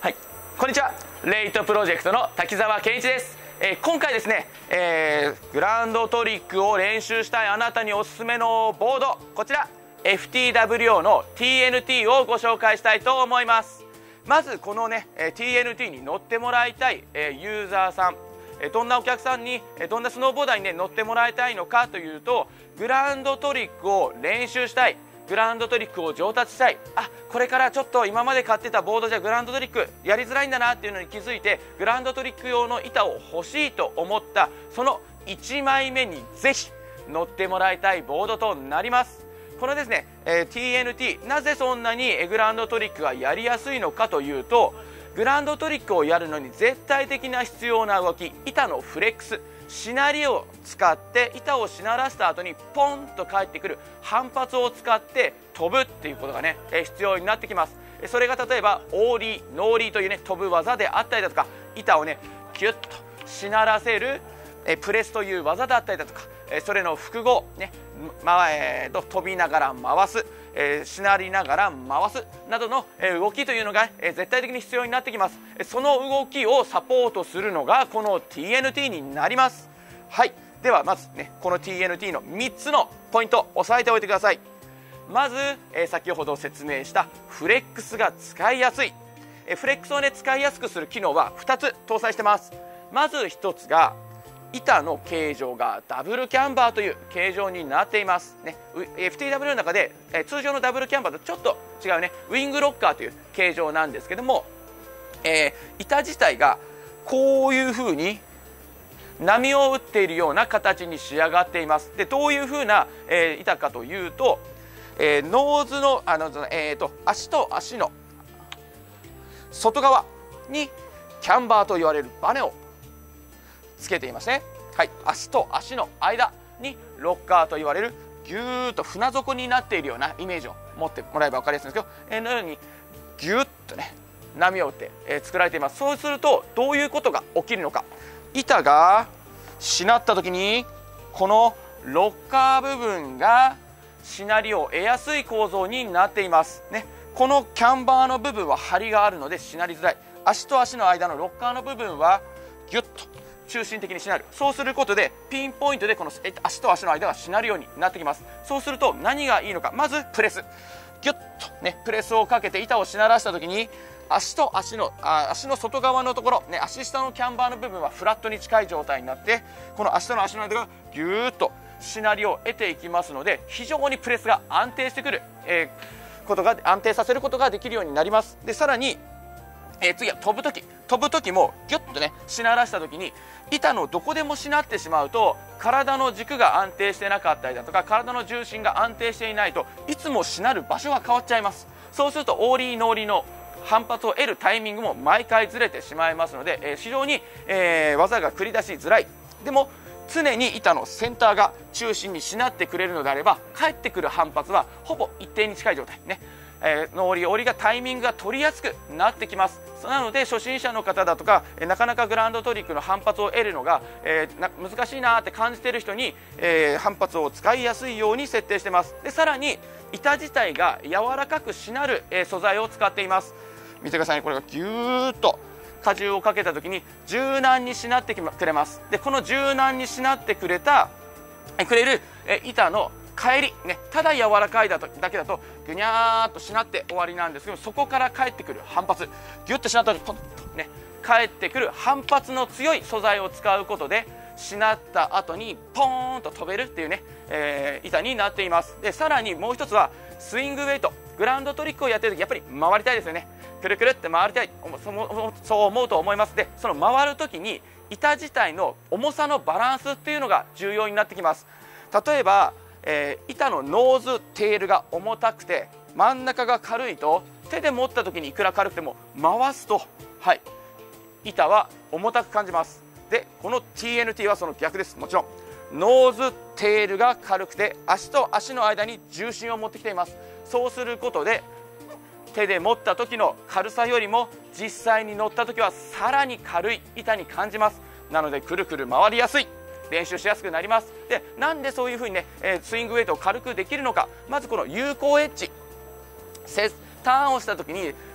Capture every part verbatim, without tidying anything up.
はい、こんにちは。レイトプロジェクトの滝沢健一です。えー、今回ですね、えー、グラウンドトリックを練習したいあなたにおすすめのボード、こちら エフティーダブリューオー の ティーエヌティー をご紹介したいと思います。まずこのね ティーエヌティー に乗ってもらいたいユーザーさん、どんなお客さんにどんなスノーボーダーに、ね、乗ってもらいたいのかというと、グラウンドトリックを練習したい、グラウンドトリックを上達したい、あ、これからちょっと今まで買ってたボードじゃグラウンドトリックやりづらいんだなっていうのに気づいて、グラウンドトリック用の板を欲しいと思ったそのいちまいめにぜひ乗ってもらいたいボードとなります。このですね、えー、ティーエヌティー、なぜそんなにグラウンドトリックがやりやすいのかというと、グラウンドトリックをやるのに絶対的な必要な動き、板のフレックス、しなりを使って板をしならした後にポンと返ってくる反発を使って飛ぶっていうことがね、え必要になってきます。それが例えばオーリー、ノーリーというね飛ぶ技であったりだとか、板をねキュッとしならせるえプレスという技だったりだとか、えそれの複合ね、まえー、と飛びながら回す、えー、しなりながら回すなどの、えー、動きというのが、えー、絶対的に必要になってきます。その動きをサポートするのがこの ティーエヌティー になります。はい、ではまずねこの ティーエヌティー のみっつのポイントを押さえておいてください。まず、えー、先ほど説明したフレックスが使いやすい、えー、フレックスをね使いやすくする機能はふたつ搭載してます。まずひとつが板の形状がダブルキャンバーという形状になっていますね。 エフティーダブリュー の中で、えー、通常のダブルキャンバーとちょっと違うねウィングロッカーという形状なんですけども、えー、板自体がこういう風に波を打っているような形に仕上がっています。でどういう風な、えー、板かというと、えー、ノーズのあの、えー、と足と足の外側にキャンバーと言われるバネをつけていますね。はい、足と足の間にロッカーと言われるぎゅーっと船底になっているようなイメージを持ってもらえば分かりやすいんですけど、えー、のようにぎゅっとね波を打って、えー、作られています。そうするとどういうことが起きるのか、板がしなった時にこのロッカー部分がしなりを得やすい構造になっていますね。このキャンバーの部分は張りがあるのでしなりづらい、足と足の間のロッカーの部分はギュッと中心的にしなる。そうすることでピンポイントでこの足と足の間がしなるようになってきます。そうすると何がいいのか、まずプレス、ギュッとねプレスをかけて板をしならした時に足と足のあ足の外側のところ、ね、足下のキャンバーの部分はフラットに近い状態になって、この足との足の間がぎゅーっとしなりを得ていきますので、非常にプレスが安定してくる、えー、ことが安定させることができるようになります。でさらに、えー、次は飛ぶ時飛ぶ時もギュッとねしならした時に板のどこでもしなってしまうと体の軸が安定してなかったりだとか、体の重心が安定していないといつもしなる場所が変わっちゃいます。そうするとオーリーノーリーの反発を得るタイミングも毎回ずれてしまいますので、えー、非常に、えー、技が繰り出しづらい。でも常に板のセンターが中心にしなってくれるのであれば、返ってくる反発はほぼ一定に近い状態ね、えー、ノーリーオーリーがタイミングが取りやすくなってきます。なので初心者の方だとか、えー、なかなかグラウンドトリックの反発を得るのが、えー、な難しいなって感じている人に、えー、反発を使いやすいように設定してます。でさらに板自体が柔らかくしなる、えー、素材を使っています。見てくださいね、これがぎゅーっと荷重をかけた時に柔軟にしなってくれます。でこの柔軟にしなってくれたくれるえ板の返り、ね、ただ柔らかいだとだけだとぐにゃーっとしなって終わりなんですけど、そこから返ってくる反発、ギュッとしなった時ポンとね返ってくる反発の強い素材を使うことでしなった後にポーンと飛べるっていうね、えー、板になっています。でさらにもう一つはスイングウェイト、グラウンドトリックをやってる時やっぱり回りたいですよね。くるくるって回りたい、そう思うと思います。でその回る時に板自体の重さのバランスっていうのが重要になってきます。例えば、えー、板のノーズテールが重たくて真ん中が軽いと、手で持った時にいくら軽くても回すと、はい、板は重たく感じます。でこの ティーエヌティー はその逆です。もちろんノーズテールが軽くて足と足の間に重心を持ってきています。そうすることで手で持った時の軽さよりも実際に乗った時はさらに軽い板に感じます。なのでくるくる回りやすい、練習しやすくなります。でなんでそういう風にね、えー、スイングウェイトを軽くできるのか、まずこの有効エッジ、ターンをした時に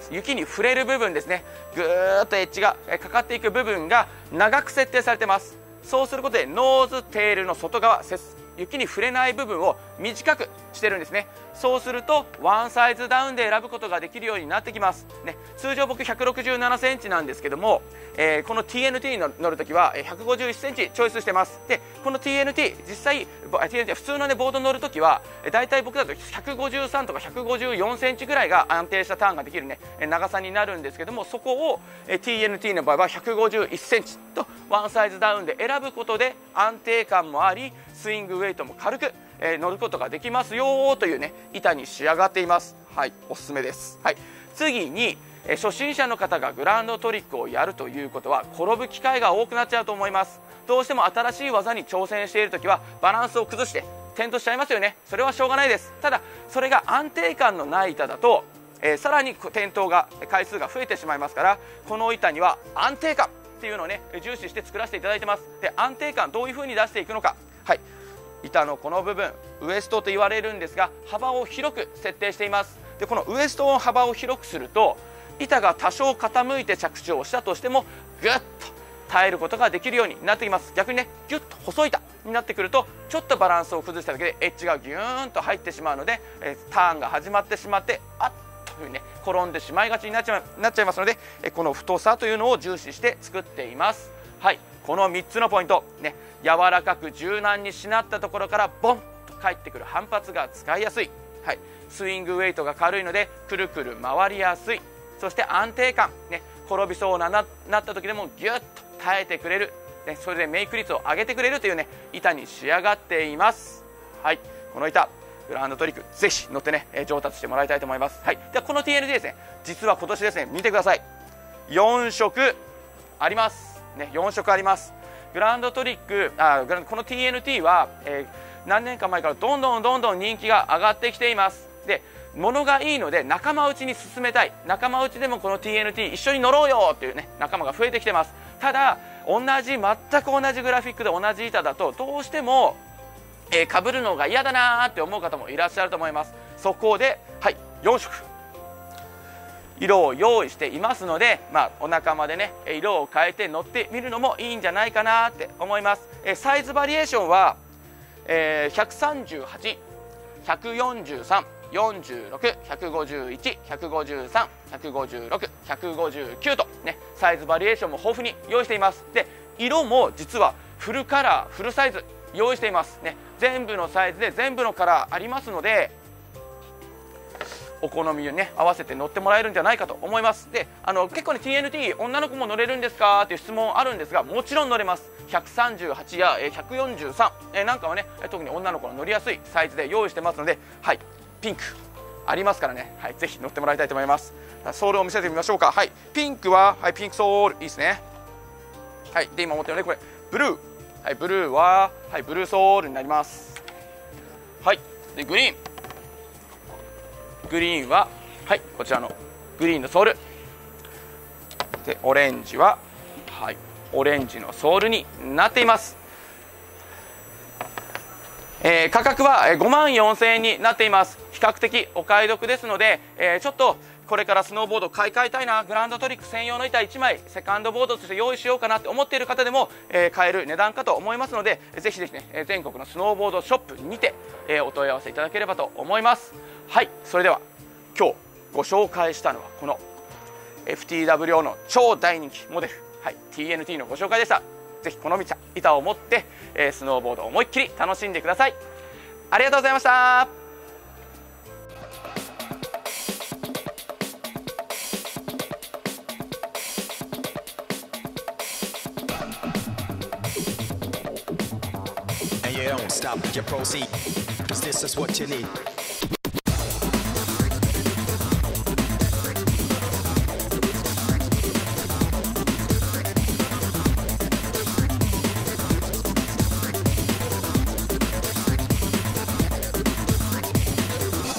雪に触れる部分ですね、ぐーっとエッジがかかっていく部分が長く設定されてます。そうすることでノーズテールの外側、雪に触れない部分を短くしてるんですね。そうするとワンサイズダウンで選ぶことができるようになってきます、ね、通常僕ひゃくろくじゅうななセンチなんですけども、えー、この ティーエヌティー に乗るときはひゃくごじゅういちセンチチョイスしてます。でこの ティーエヌティー 実際 ティーエヌティー 普通の、ね、ボードに乗るときはだいたい僕だとひゃくごじゅうさんとかひゃくごじゅうよんセンチぐらいが安定したターンができる、ね、長さになるんですけども、そこを ティーエヌティー の場合はひゃくごじゅういちセンチとワンサイズダウンで選ぶことで安定感もあり、スイングウェイトも軽くえー、乗ることができますよというね板に仕上がっています。はい、おすすめです。はい、次に、えー、初心者の方がグラウンドトリックをやるということは転ぶ機会が多くなっちゃうと思います。どうしても新しい技に挑戦している時はバランスを崩して転倒しちゃいますよね。それはしょうがないです。ただそれが安定感のない板だと、えー、さらに転倒が回数が増えてしまいますから、この板には安定感っていうのをね重視して作らせていただいてます。で安定感どういう風に出していくのか、はい、板のこの部分ウエストと言われるんですが、幅を広く設定しています。でこのウエストの幅を広くすると板が多少傾いて着地をしたとしてもぐっと耐えることができるようになってきます。逆にねギュッと細い板になってくるとちょっとバランスを崩しただけでエッジがギューンと入ってしまうので、えターンが始まってしまってあっというふうにね転んでしまいがちになっちゃいなっちゃいますので、えこの太さというのを重視して作っています。はい、このみっつのポイントね、柔らかく柔軟にしなったところからボンと返ってくる反発が使いやすい、はい、スイングウェイトが軽いのでくるくる回りやすい、そして安定感、ね、転びそうななった時でもギュッと耐えてくれる、ね、それでメイク率を上げてくれるというね板に仕上がっています。はい、この板グラウンドトリックぜひ乗ってね上達してもらいたいと思います。はい、ではこの ティーエヌティー ですね、実は今年ですね見てください、よん色ありますね、よん色あります。グラウンドトリックあこの ティーエヌティー は、えー、何年か前からどんどんどんどん人気が上がってきています。で物がいいので仲間内に進めたい、仲間内でもこの ティーエヌティー 一緒に乗ろうよっていうね仲間が増えてきてます。ただ同じ全く同じグラフィックで同じ板だとどうしてもえー、被るのが嫌だなーって思う方もいらっしゃると思います。そこで、はい、よん色色を用意していますので、まあ、お仲間でね色を変えて乗ってみるのもいいんじゃないかなって思います。えー、サイズバリエーションは、えー、ひゃくさんじゅうはち、ひゃくよんじゅうさん、よんじゅうろく、ひゃくごじゅういち、ひゃくごじゅうさん、ひゃくごじゅうろく、ひゃくごじゅうきゅうとねサイズバリエーションも豊富に用意しています。で色も実はフルカラーフルサイズ用意していますね。全部のサイズで全部のカラーありますのでお好みにね合わせて乗ってもらえるんじゃないかと思います。であの結構ね ティーエヌティー 女の子も乗れるんですかっていう質問あるんですが、もちろん乗れます。ひゃくさんじゅうはちやひゃくよんじゅうさんなんかはね特に女の子の乗りやすいサイズで用意してますので、はい、ピンクありますからね、はい、ぜひ乗ってもらいたいと思います。ソールを見せてみましょうか。はい、ピンクは、はい、ピンクソールいいですね。はい、で今持ってるねこれブルー、はい、ブルーは、はい、ブルーソールになります。はい、でグリーングリーンは、はい、こちらのグリーンのソールで、オレンジは、はい、オレンジのソールになっています。えー、価格はごまんよんせんえんになっています。比較的お買い得ですので、えー、ちょっとこれからスノーボード買い替えたいな、グラウンドトリック専用の板いちまいセカンドボードとして用意しようかなって思っている方でも、えー、買える値段かと思いますので、ぜひぜひね全国のスノーボードショップにて、えー、お問い合わせいただければと思います。はい、それでは今日ご紹介したのはこの エフティーダブリューオー の超大人気モデル、はい、ティーエヌティー のご紹介でした。ぜひこの板を持って、えー、スノーボードを思いっきり楽しんでください。ありがとうございました。 You don't stop, you proceed, 'cause this is what you need.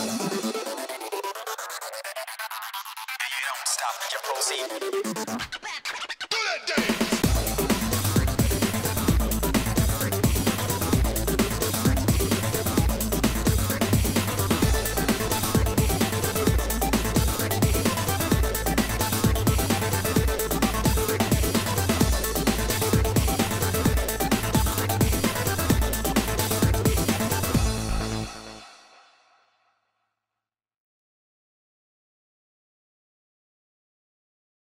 You don't stop, you proceed.